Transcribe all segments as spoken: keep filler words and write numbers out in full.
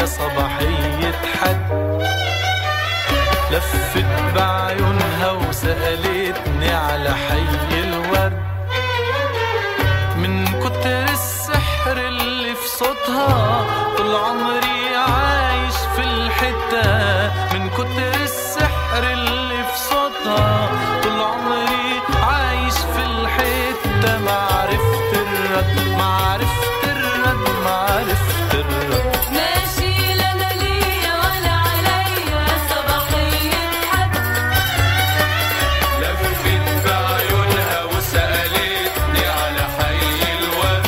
يا صباحية حد. لفت بعيونها وسألتني على حي الورد، من كتر السحر اللي في صوتها طول عمري عايش في الحتة. من كتر السحر اللي في صوتها طول عمري عايش في الحتة. ما عرفت الرد ما عرفت الرد ما عرفت الرد. ماشي لنا ليا ولا عليا صباحية حد. لفت بعيونها وسألتني على حي الورد،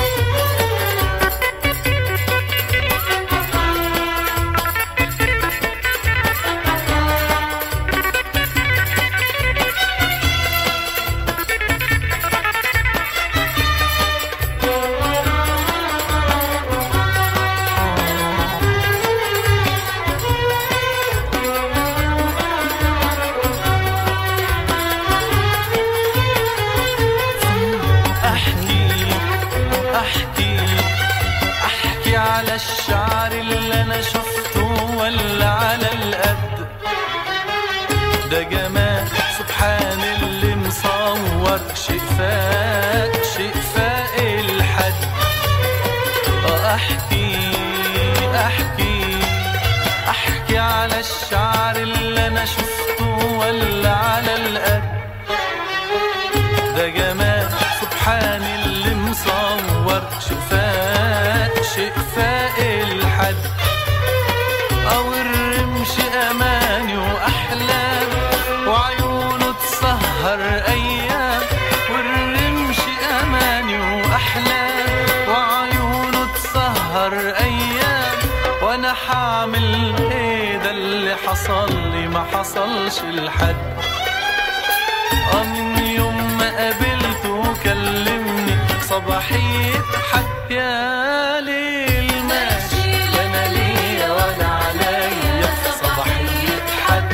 على الشعر اللي انا شفته ولا على القد. ده جمال سبحان اللي مصور شيء فاق شيء فاق الحد. احكي احكي احكي على الشعر اللي انا شفته ولا على القد. ده جمال سبحان اللي مصور شيء فاق شيء فاق الحد. او الرمش اماني واحلام وعيونه تسهر ايام. والرمش اماني واحلام وعيونه تسهر ايام. وانا حامل ايه ده اللي حصل لي ما حصلش لحد. اه من يوم ما قابلته وكلمني صباحية حد. يا ليل ماشي لنا ليا ولا عليا صباحية حد.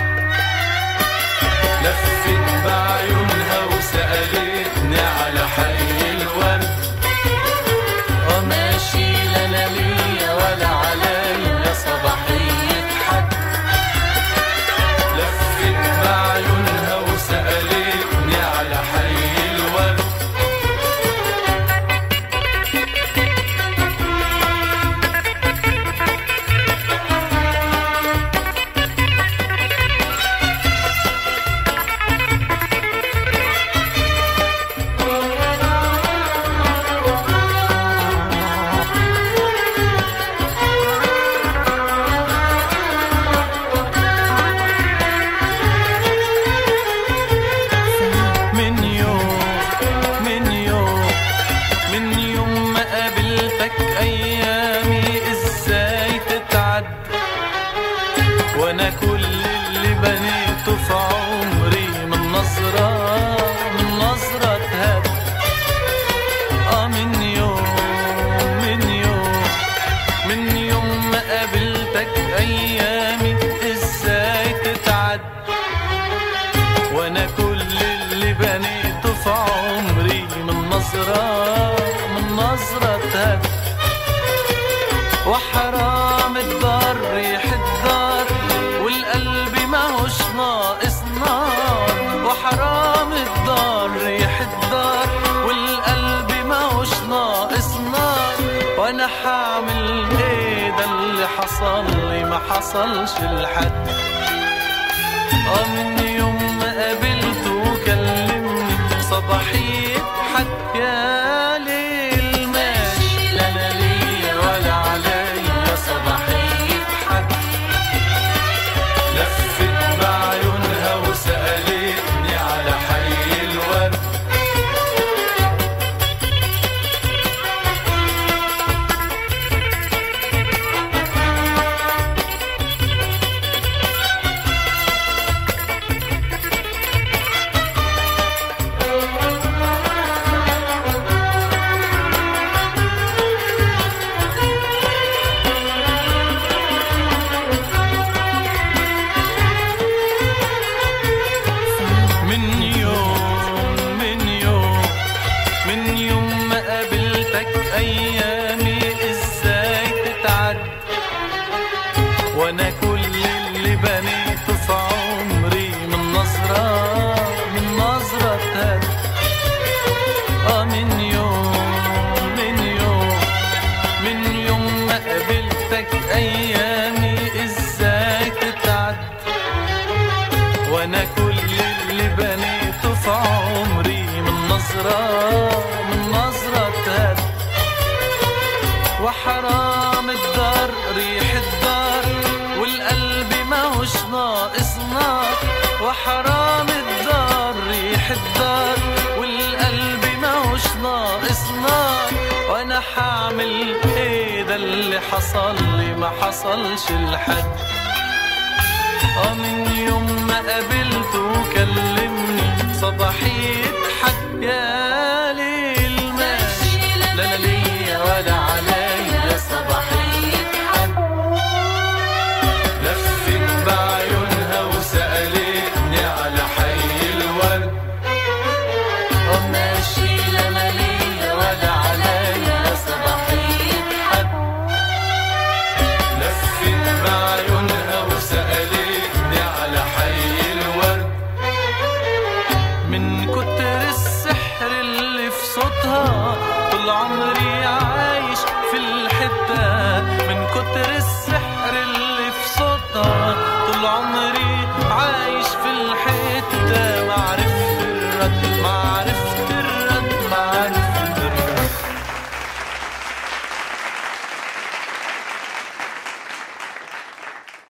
لفت بعيونها وسألتني على حي الورد. اه ماشي لنا ليا ولا عليا صباحية حد. لفت بعيونها وسألتني على حي الورد. وانا كل اللي بنيته في عمري من نظرة من نظرة هد. اه من يوم من يوم من يوم ما قابلتك ايامي ازاي تتعد. وانا كل اللي بنيته في عمري من نظرة من نظرة هد. وحرام الدار ريح الدار والقلب ماهوش ناقص نار. وحرام الدار ريح الدار والقلب ماهوش ناقص نار. وانا حامل ايه ده اللي حصل لي ما حصلش لحد. اه من يوم ما قابلته وكلمني صباحية حد. يا ليل ماشي لنا ليا ولا عليا صباحية حد. لفت بعيونها وسألتني على حي الورد. حصلش الحد. اه من يوم ما قابلته وكلمني صباحية حد. يا